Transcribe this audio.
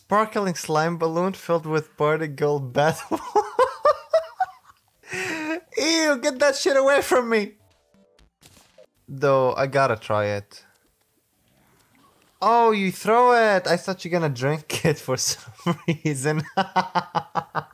sparkling slime balloon filled with particle bath. Ew, get that shit away from me! Though, I gotta try it. Oh, you throw it! I thought you're gonna drink it for some reason.